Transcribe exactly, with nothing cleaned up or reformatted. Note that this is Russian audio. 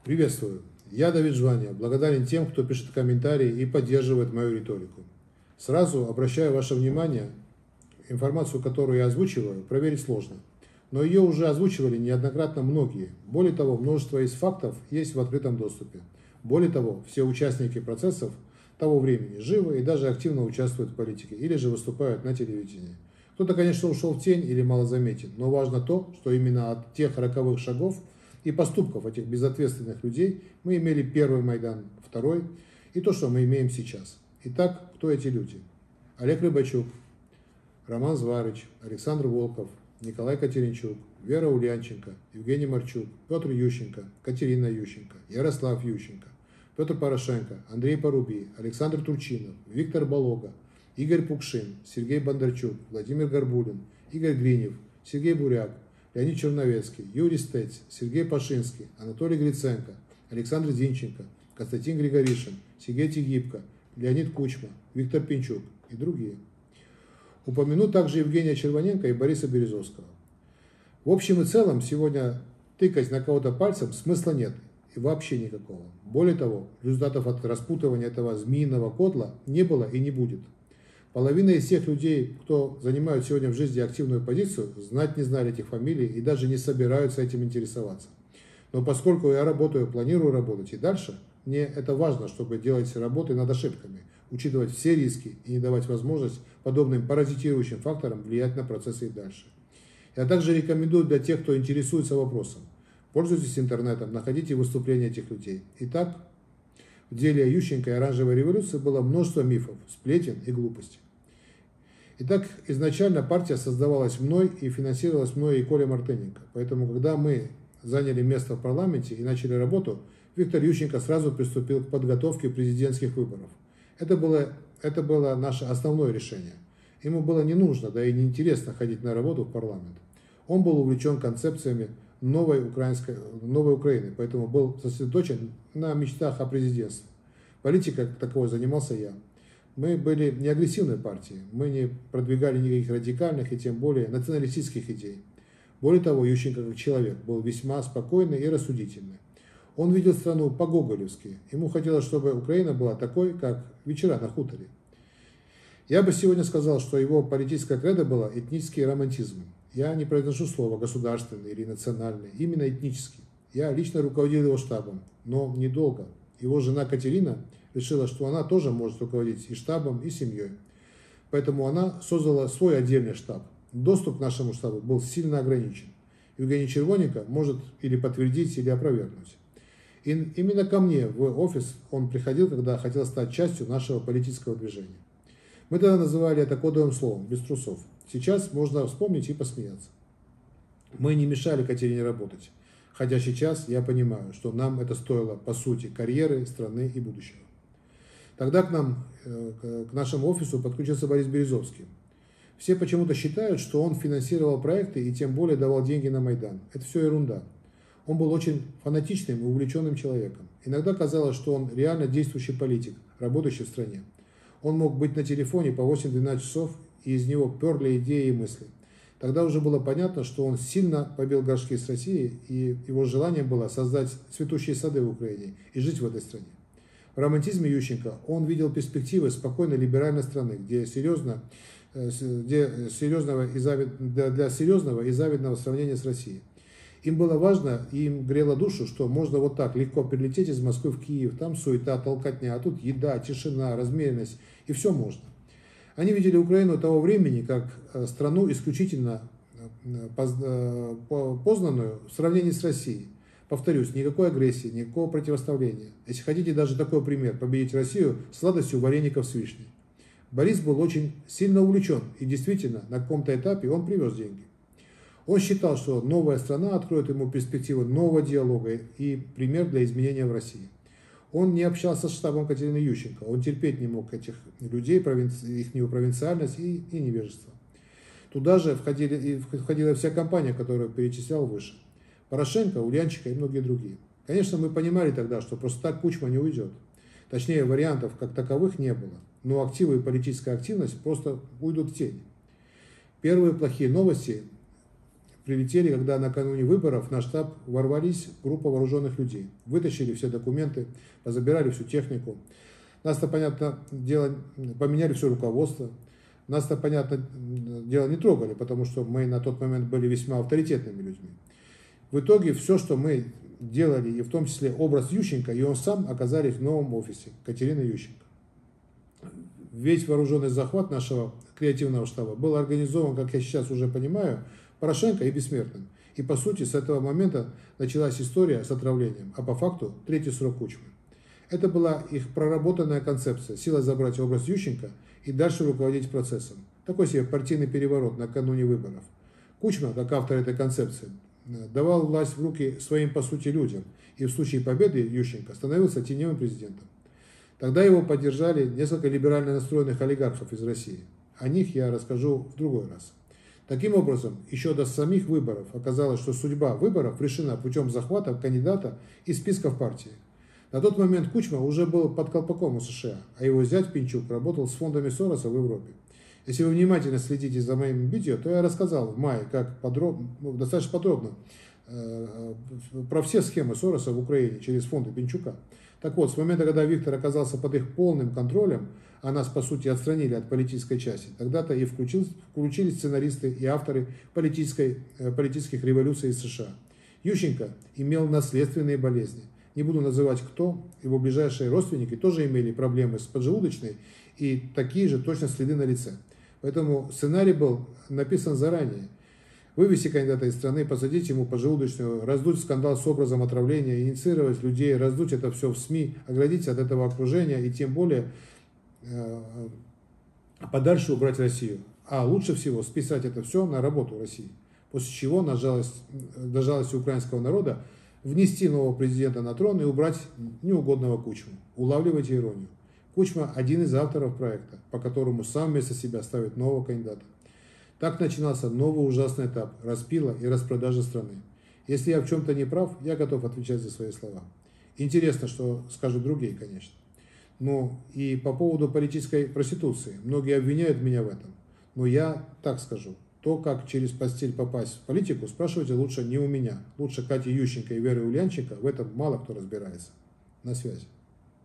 Приветствую. Я Давид Жвания, благодарен тем, кто пишет комментарии и поддерживает мою риторику. Сразу обращаю ваше внимание, информацию, которую я озвучиваю, проверить сложно. Но ее уже озвучивали неоднократно многие. Более того, множество из фактов есть в открытом доступе. Более того, все участники процессов того времени живы и даже активно участвуют в политике или же выступают на телевидении. Кто-то, конечно, ушел в тень или мало заметен, но важно то, что именно от тех роковых шагов и поступков этих безответственных людей мы имели первый Майдан, второй и то, что мы имеем сейчас. Итак, кто эти люди? Олег Рыбачук, Роман Зварич, Александр Волков, Николай Катеринчук, Вера Ульянченко, Евгений Марчук, Петр Ющенко, Катерина Ющенко, Ярослав Ющенко, Петр Порошенко, Андрей Поруби, Александр Турчинов, Виктор Болога, Игорь Пукшин, Сергей Бондарчук, Владимир Горбулин, Игорь Гринев, Сергей Буряк, Леонид Черновецкий, Юрий Стец, Сергей Пашинский, Анатолий Гриценко, Александр Зинченко, Константин Григоришин, Сергей Тигибко, Леонид Кучма, Виктор Пинчук и другие. Упомяну также Евгения Червоненко и Бориса Березовского. В общем и целом, сегодня тыкать на кого-то пальцем смысла нет и вообще никакого. Более того, результатов от распутывания этого змеиного котла не было и не будет. Половина из тех людей, кто занимает сегодня в жизни активную позицию, знать не знали этих фамилий и даже не собираются этим интересоваться. Но поскольку я работаю, планирую работать и дальше, мне это важно, чтобы делать работы над ошибками, учитывать все риски и не давать возможность подобным паразитирующим факторам влиять на процессы и дальше. Я также рекомендую для тех, кто интересуется вопросом. Пользуйтесь интернетом, находите выступления этих людей. Итак, в деле Ющенко и оранжевой революции было множество мифов, сплетен и глупостей. Итак, изначально партия создавалась мной и финансировалась мной и Колей Мартыненко. Поэтому, когда мы заняли место в парламенте и начали работу, Виктор Ющенко сразу приступил к подготовке президентских выборов. Это было, это было наше основное решение. Ему было не нужно, да и не интересно ходить на работу в парламент. Он был увлечен концепциями новой, украинской, новой Украины, поэтому был сосредоточен на мечтах о президентстве. Политикой как таковой занимался я. Мы были не агрессивной партией, мы не продвигали никаких радикальных и тем более националистических идей. Более того, Ющенко как человек был весьма спокойный и рассудительный. Он видел страну по-гоголевски. Ему хотелось, чтобы Украина была такой, как вечера на хуторе. Я бы сегодня сказал, что его политическая кредо была этнический романтизм. Я не произношу слово государственный или национальный, именно этнический. Я лично руководил его штабом, но недолго. Его жена Катерина решила, что она тоже может руководить и штабом, и семьей. Поэтому она создала свой отдельный штаб. Доступ к нашему штабу был сильно ограничен. Евгений Червоненко может или подтвердить, или опровергнуть. И именно ко мне в офис он приходил, когда хотел стать частью нашего политического движения. Мы тогда называли это кодовым словом, без трусов. Сейчас можно вспомнить и посмеяться. Мы не мешали Катерине работать. Хотя сейчас я понимаю, что нам это стоило, по сути, карьеры, страны и будущего. Тогда к нам, к нашему офису подключился Борис Березовский. Все почему-то считают, что он финансировал проекты и тем более давал деньги на Майдан. Это все ерунда. Он был очень фанатичным и увлеченным человеком. Иногда казалось, что он реально действующий политик, работающий в стране. Он мог быть на телефоне по восемь-двенадцать часов, и из него перли идеи и мысли. Тогда уже было понятно, что он сильно побил горшки с Россией, и его желанием было создать цветущие сады в Украине и жить в этой стране. В романтизме Ющенко он видел перспективы спокойной либеральной страны, где серьезно, где серьезного и завид, для серьезного и завидного сравнения с Россией. Им было важно, и им грело душу, что можно вот так легко прилететь из Москвы в Киев, там суета, толкотня, а тут еда, тишина, размеренность, и все можно. Они видели Украину того времени как страну исключительно познанную в сравнении с Россией. Повторюсь, никакой агрессии, никакого противоставления. Если хотите даже такой пример, победить Россию сладостью вареников с вишней. Борис был очень сильно увлечен, и действительно, на каком-то этапе он привез деньги. Он считал, что новая страна откроет ему перспективы нового диалога и пример для изменения в России. Он не общался с штабом Катерины Ющенко, он терпеть не мог этих людей, их провинциальность и, и невежество. Туда же входили, входила вся компания, которую перечислял выше. Порошенко, Ульянченко и многие другие. Конечно, мы понимали тогда, что просто так Кучма не уйдет. Точнее, вариантов как таковых не было. Но активы и политическая активность просто уйдут в тень. Первые плохие новости прилетели, когда накануне выборов на штаб ворвались группа вооруженных людей. Вытащили все документы, позабирали всю технику. Нас-то, понятно, дело, поменяли все руководство. Нас-то, понятно, дело не трогали, потому что мы на тот момент были весьма авторитетными людьми. В итоге все, что мы делали, и в том числе образ Ющенко, и он сам оказались в новом офисе Катерины Ющенко. Весь вооруженный захват нашего креативного штаба был организован, как я сейчас уже понимаю, Порошенко и Бессмертным. И по сути с этого момента началась история с отравлением, а по факту третий срок Кучмы. Это была их проработанная концепция, сила забрать образ Ющенко и дальше руководить процессом. Такой себе партийный переворот накануне выборов. Кучма, как автор этой концепции, давал власть в руки своим, по сути, людям. И в случае победы Ющенко становился теневым президентом. Тогда его поддержали несколько либерально настроенных олигархов из России. О них я расскажу в другой раз. Таким образом, еще до самих выборов оказалось, что судьба выборов решена путем захвата кандидата из списков партии. На тот момент Кучма уже был под колпаком у США, а его зять Пинчук работал с фондами Сороса в Европе. Если вы внимательно следите за моим видео, то я рассказал в мае, как подробно, ну, достаточно подробно э, про все схемы Сороса в Украине через фонды Пинчука. Так вот, с момента, когда Виктор оказался под их полным контролем, а нас, по сути, отстранили от политической части, тогда-то и включил, включились сценаристы и авторы политической, э, политических революций из США. Ющенко имел наследственные болезни. Не буду называть кто, его ближайшие родственники тоже имели проблемы с поджелудочной и такие же точно следы на лице. Поэтому сценарий был написан заранее. Вывести кандидата из страны, посадить ему поджелудочную, раздуть скандал с образом отравления, инициировать людей, раздуть это все в СМИ, оградиться от этого окружения и тем более э, подальше убрать Россию. А лучше всего списать это все на работу России. После чего, на жалость, до жалости украинского народа, внести нового президента на трон и убрать неугодного Кучму. Улавливайте иронию. Кучма – один из авторов проекта, по которому сам вместо себя ставит нового кандидата. Так начинался новый ужасный этап распила и распродажи страны. Если я в чем-то не прав, я готов отвечать за свои слова. Интересно, что скажут другие, конечно. Ну и по поводу политической проституции. Многие обвиняют меня в этом. Но я так скажу. То, как через постель попасть в политику, спрашивайте лучше не у меня. Лучше Кати Ющенко и Веры Ульянченко. В этом мало кто разбирается. На связи.